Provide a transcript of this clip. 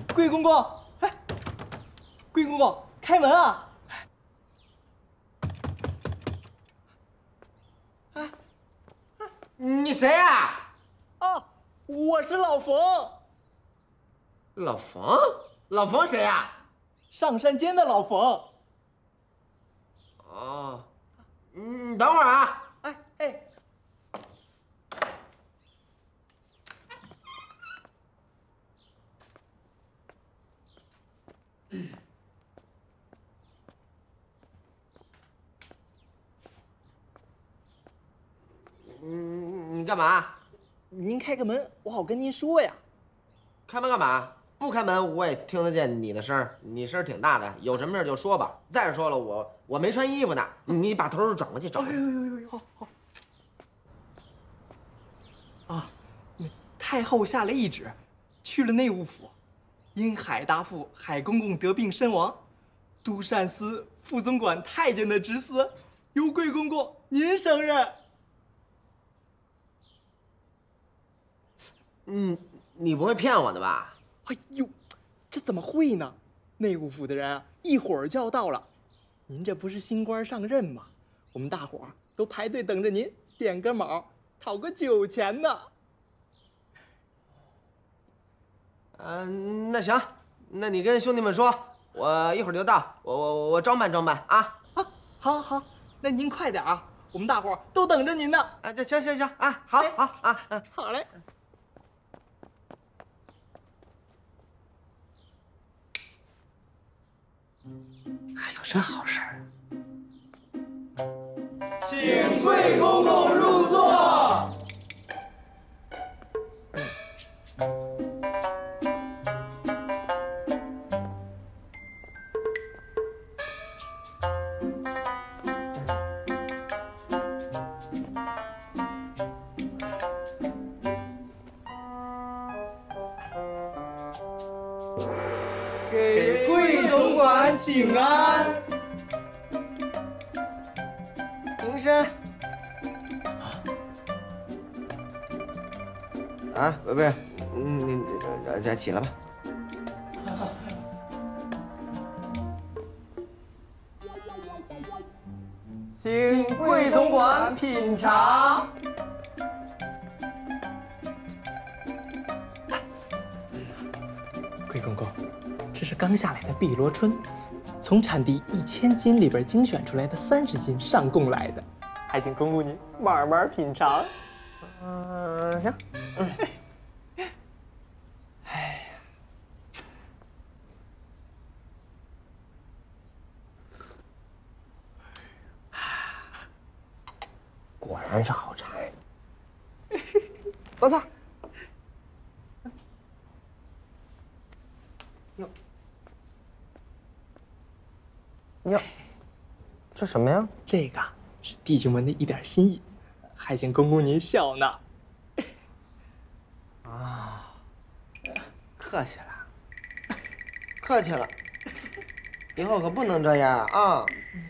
贵公公，哎，贵公公，开门啊！哎， 你谁呀？ 啊，我是老冯。 老冯？老冯谁呀？ 上山间的老冯。 哦，你等会儿啊。 哎哎。 你干嘛？ 您开个门，我好跟您说呀。 开门干嘛？不开门我也听得见你的声儿，你声儿挺大的，有什么事就说吧。再说了，我没穿衣服呢，你把头转过去，转过去。 哎呦，好好。啊，太后下了懿旨，去了内务府，因海大富海公公得病身亡，都膳司副总管太监的职司由贵公公您升任。 你不会骗我的吧？ 哎呦，这怎么会呢？内务府的人啊，一会儿就要到了。您这不是新官上任吗？我们大伙儿都排队等着您点个卯，讨个酒钱呢。 那行，那你跟兄弟们说，我一会儿就到，我装扮装扮啊。 好，好，那您快点啊，我们大伙儿都等着您呢。 啊，这行啊，好啊， 好嘞。 还有这好事儿？ 请贵公公入座。给贵总管请安。 平身。啊，不是，你起来吧。 请贵总管品尝。贵公公，这是刚下来的碧螺春，从产地1000斤里边精选出来的30斤上贡来的，还请公公您慢慢品尝。 行。 哎呀， 果然是好茶。我操！哟，这什么呀？ 这个是弟兄们的一点心意，还请公公您笑纳。 啊，客气了，客气了，以后可不能这样啊！